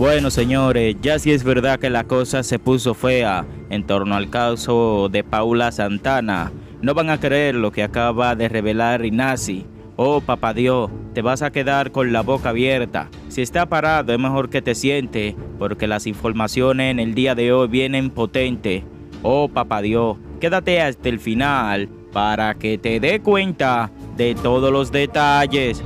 Bueno, señores, ya sí es verdad que la cosa se puso fea en torno al caso de Paula Santana. No van a creer lo que acaba de revelar Ignacy. Oh, papá Dios, te vas a quedar con la boca abierta. Si está parado es mejor que te sientes, porque las informaciones en el día de hoy vienen potentes. Oh, papá Dios, quédate hasta el final para que te dé cuenta de todos los detalles.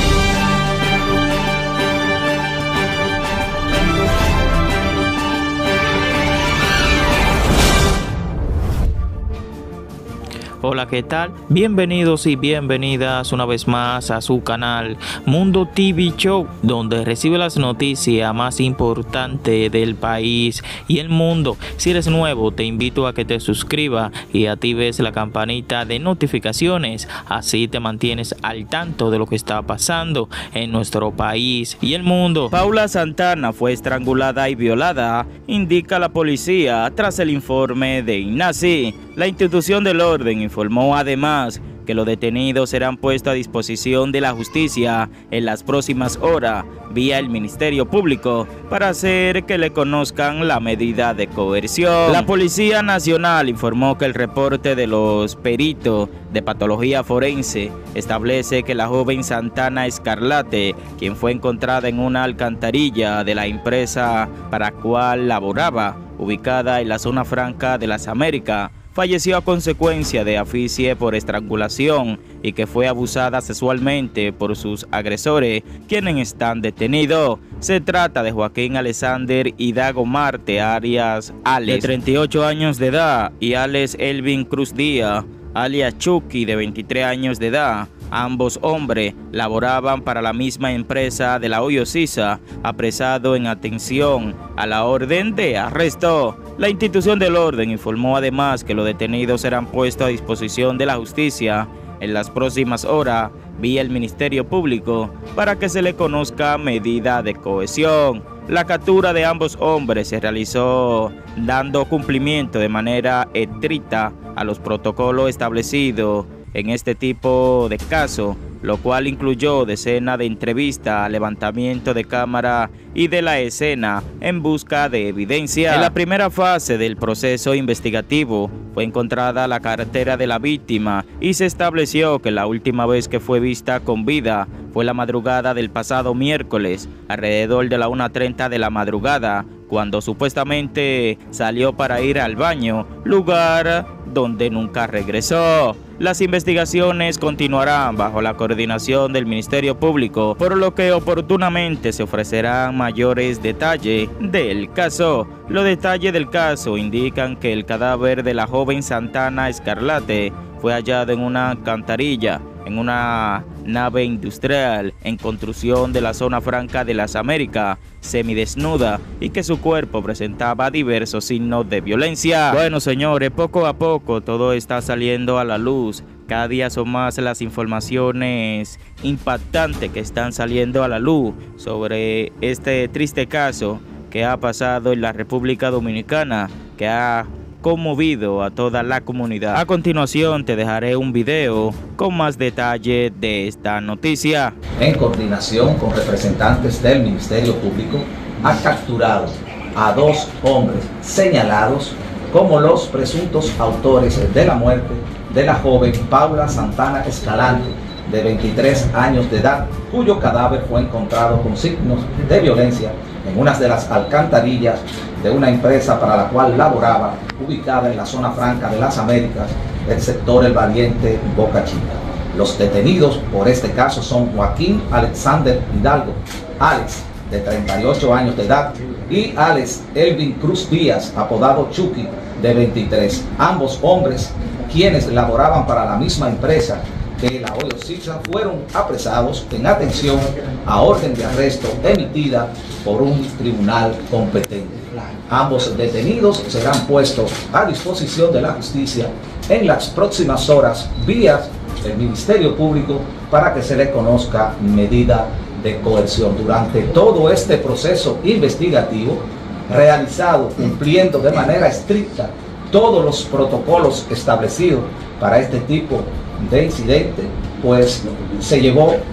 Hola, ¿qué tal? Bienvenidos y bienvenidas una vez más a su canal Mundo TV Show, donde recibe las noticias más importantes del país y el mundo. Si eres nuevo, te invito a que te suscribas y actives la campanita de notificaciones, así te mantienes al tanto de lo que está pasando en nuestro país y el mundo. Paula Santana fue estrangulada y violada, indica la policía tras el informe de Ignacy. La institución del orden informó además que los detenidos serán puestos a disposición de la justicia en las próximas horas vía el Ministerio Público para hacer que le conozcan la medida de coerción. La Policía Nacional informó que el reporte de los peritos de patología forense establece que la joven Santana Escarlate, quien fue encontrada en una alcantarilla de la empresa para la cual laboraba, ubicada en la zona franca de las Américas, falleció a consecuencia de asfixia por estrangulación y que fue abusada sexualmente por sus agresores, quienes están detenidos. Se trata de Joaquín Alexander Hidalgo Marte Arias Alex, de 38 años de edad, y Alex Elvin Cruz Díaz, alias Chucky, de 23 años de edad. Ambos hombres laboraban para la misma empresa de la Hoyo Sisa, apresado en atención a la orden de arresto. La institución del orden informó además que los detenidos serán puestos a disposición de la justicia en las próximas horas vía el Ministerio Público para que se le conozca medida de coerción. La captura de ambos hombres se realizó dando cumplimiento de manera estricta a los protocolos establecidos en este tipo de casos, lo cual incluyó decenas de entrevistas, levantamiento de cámara y de la escena en busca de evidencia. En la primera fase del proceso investigativo fue encontrada la cartera de la víctima y se estableció que la última vez que fue vista con vida fue la madrugada del pasado miércoles, alrededor de la 1:30 de la madrugada, cuando supuestamente salió para ir al baño, lugar donde nunca regresó. Las investigaciones continuarán bajo la coordinación del Ministerio Público, por lo que oportunamente se ofrecerán mayores detalles del caso. Los detalles del caso indican que el cadáver de la joven Santana Escarlate fue hallado en una alcantarilla en una nave industrial en construcción de la zona franca de las Américas, semidesnuda, y que su cuerpo presentaba diversos signos de violencia. Bueno, señores, poco a poco todo está saliendo a la luz. Cada día son más las informaciones impactantes que están saliendo a la luz sobre este triste caso que ha pasado en la República Dominicana, que ha conmovido a toda la comunidad. A continuación te dejaré un video con más detalles de esta noticia. En coordinación con representantes del Ministerio Público, ha capturado a 2 hombres señalados como los presuntos autores de la muerte de la joven Paula Santana Escalante, de 23 años de edad, cuyo cadáver fue encontrado con signos de violencia en una de las alcantarillas de una empresa para la cual laboraba, ubicada en la zona franca de las Américas, del sector El Valiente, Boca Chica. Los detenidos por este caso son Joaquín Alexander Hidalgo, Alex, de 38 años de edad, y Alex Elvin Cruz Díaz, apodado Chucky, de 23. Ambos hombres, quienes laboraban para la misma empresa que la Hoyo Sisa, fueron apresados en atención a orden de arresto emitida por un tribunal competente. Ambos detenidos serán puestos a disposición de la justicia en las próximas horas vía el Ministerio Público para que se le conozca medida de coerción. Durante todo este proceso investigativo realizado cumpliendo de manera estricta todos los protocolos establecidos para este tipo de incidente, pues se llevó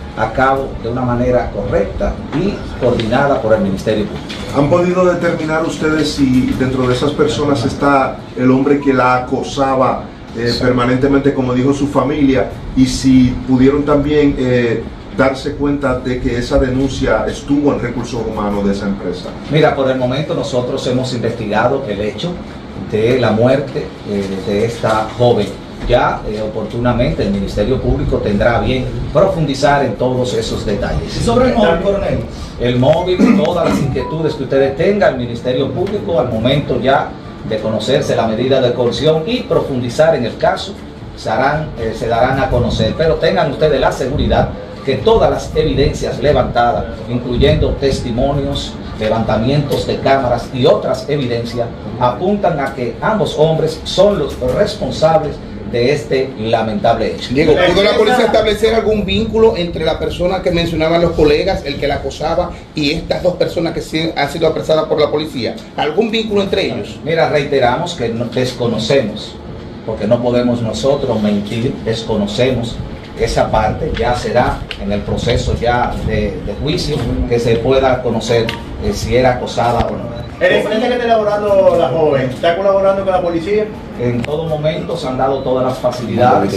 a cabo de una manera correcta y coordinada por el Ministerio Público. ¿Han podido determinar ustedes si dentro de esas personas está el hombre que la acosaba permanentemente, como dijo su familia, y si pudieron también darse cuenta de que esa denuncia estuvo en recursos humanos de esa empresa? Mira, por el momento nosotros hemos investigado el hecho de la muerte de esta joven. Ya oportunamente el Ministerio Público tendrá bien profundizar en todos esos detalles. Sobre el móvil, coronel. El móvil, todas las inquietudes que ustedes tengan, el Ministerio Público al momento ya de conocerse la medida de coerción y profundizar en el caso, se darán a conocer. Pero tengan ustedes la seguridad que todas las evidencias levantadas, incluyendo testimonios, levantamientos de cámaras y otras evidencias, apuntan a que ambos hombres son los responsables de este lamentable hecho. Diego, ¿pudo la policía establecer algún vínculo entre la persona que mencionaban los colegas, el que la acosaba, y estas dos personas que han sido apresadas por la policía? ¿Algún vínculo entre ellos? Mira, reiteramos que desconocemos, porque no podemos nosotros mentir, desconocemos esa parte. Ya será en el proceso ya de juicio que se pueda conocer si era acosada o no. El incidente que está elaborando la joven, ¿está colaborando con la policía? En todo momento se han dado todas las facilidades.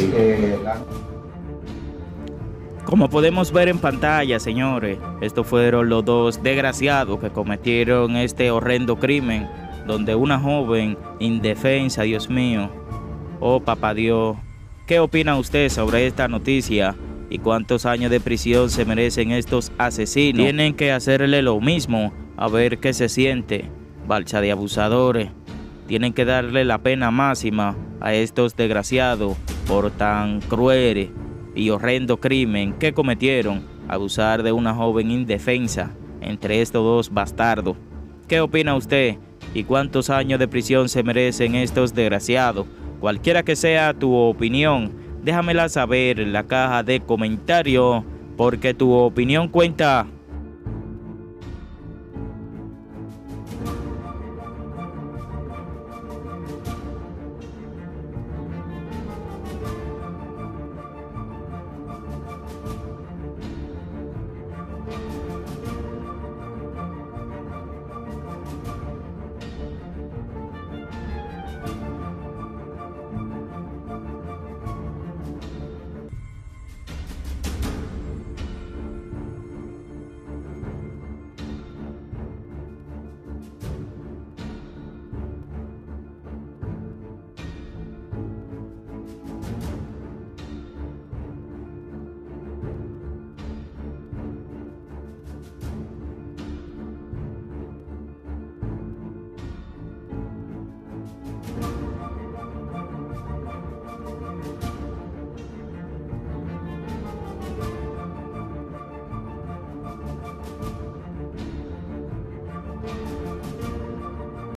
Como podemos ver en pantalla, señores, estos fueron los dos desgraciados que cometieron este horrendo crimen, donde una joven indefensa, Dios mío, oh papá Dios. ¿Qué opina usted sobre esta noticia? ¿Y cuántos años de prisión se merecen estos asesinos? Tienen que hacerle lo mismo, a ver qué se siente. Balsa de abusadores. Tienen que darle la pena máxima a estos desgraciados por tan cruel y horrendo crimen que cometieron, abusar de una joven indefensa entre estos dos bastardos. ¿Qué opina usted? ¿Y cuántos años de prisión se merecen estos desgraciados? Cualquiera que sea tu opinión, déjamela saber en la caja de comentarios, porque tu opinión cuenta.